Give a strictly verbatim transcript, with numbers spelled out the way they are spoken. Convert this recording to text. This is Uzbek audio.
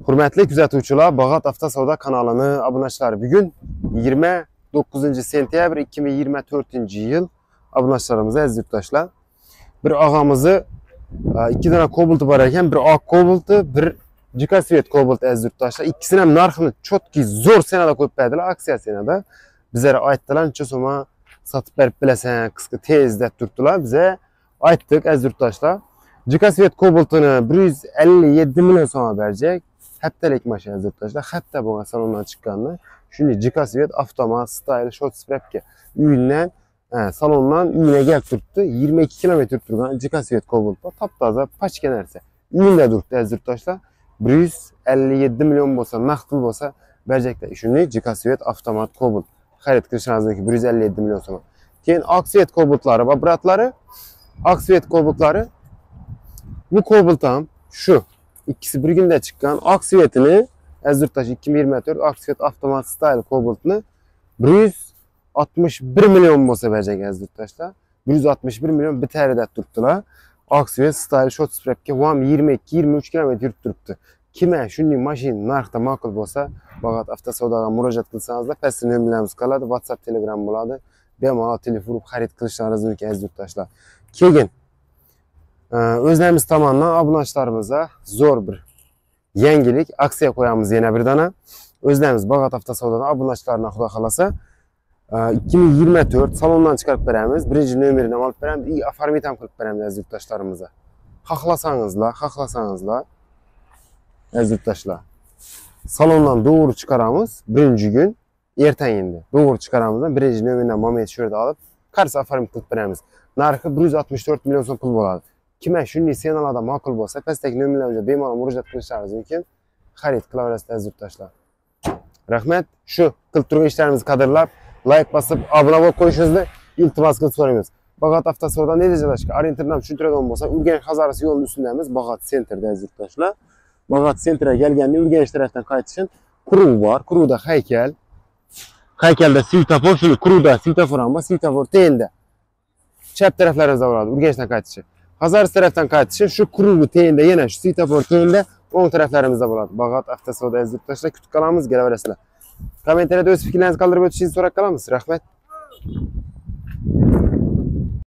Hürmetli kuzatuvchilar, Bag'at Avtosavdo kanalini obunachilar. Bugun yigirma to'qqizinchi sentyabr ikki ming yigirma to'rtinchi yil obunachilarimiz aziz yurtdoshlar. Bir og'amizni ikki dona kobalti bor ekan, bir oq kobalti, bir jikasvet kobalti aziz yurtdoshlar. İkisini ham narxini chotki zo'r sanada qo'yib berdilar, aksiya sanada. Bizlar aytdilar, "Necha so'mga sotib berib bilasan, qisqa tez" deb turdilar. Bize aytdik aziz yurtdoshlar. Jikasvet kobaltini bir yuz ellik yetti million so'mga berajak. Haftalik mashina aziz yurtdoshlar. Hatta bo'lgan salondan chiqqanini, shunday jikasvet avtomat style short strapga uyindan, salondan uyine kelib turibdi. yigirma ikki kilometr turgan jikasvet kobalt bor. Top-toza, pachka narsa. Uyinda turibdi aziz yurtdoshlar. bir yuz ellik yetti million bo'lsa, naqd pul bo'lsa berajaklar. Shunday jikasvet avtomat kobalt. Xarid qilishingizniki bir yuz ellik yetti million so'm. Keyin oksvet kobaltlari va bratlari, oksvet kobaltlari. Bu kobalt ham shu İkisi bir günde çıkan aksiyetini aziz yurtdosh ikki ming yigirma to'rt aksiyet avtomat style kobaltni bir yuz oltmish bir million bo'lsa berajak aziz yurtdoshlar. bir yuz oltmish bir million bitarida turibdilar. Aksiyet style short strapga yigirma ikki yigirma uch kilometr yurib turibdi. Kimga shunday mashina narxda ma'qul bo'lsa, Bag'at Avtosavdoga murojaat qilsangizlar, pastda nomerlarimiz qoladi, WhatsApp, Telegram bo'ladi. Bemalol telefon urib xarid qilishlaringiz mumkin aziz yurtdoshlar. Keyin o'zlarimiz tomonidan obunachilarimizga zo'r bir yangilik aksiya qo'yamiz yana bir dona. O'zlarimiz Bag'at Avtosavdodan obunachilarga xudo xolasa ikki ming yigirma to'rt salondan chiqarib beramiz. Birinchi nomerini olib beramiz, i oformit ham qilib beramiz aziz yurtdoshlarimizga. Xohlasangizlar, xohlasangizlar aziz yurtdoshlar. Salondan to'g'ri chiqaramiz birinchi kun, ertangindi. To'g'ri chiqaramizdan birinchi nomerdan moment shu yerda olib, qarz oformit qilib beramiz. Narxi bir yuz oltmish to'rt million so'm pul bo'ladi. Kimga shunday senalarda ma'qul bo'lsa, pastdagi nomerlarga bemalol murojaat qilishlaringiz mumkin. Xarid qilaverasiz aziz yurtdoshlar. Rahmat. Shu qilib turgan ishlarimizni qadrlab, like bosib, obuna bo'lib qo'yishingizni iltimos qilib so'raymiz. Bag'at Avtosavdodan joylashgan orientirdan tushuntiradigan bo'lsa, Urganch Hazarasi yo'lining ustidamiz, Bag'at sentrda aziz yurtdoshlar. Bag'at sentrga kelganda Urganch tarafdan qaytishing quruq bor, quruqda haykal. Haykalda svetofor, shuni quruqda svetofor ham bor, svetofor tengda. Chap taraflaringizda bo'ladi, Urganchdan qaytishi. Hazar tarafdan qaytishi shu quruqni tengda, yana shu svetofor tengda o'ng taraflarimizda bo'ladi. Bag'at Avtosavdo aziz yurtdoshlar, kutib qolamiz, kelaverasizlar. Kommentariyada o'z fikrlaringizni qoldirib o'tishingizni so'rab qolamiz. Rahmat.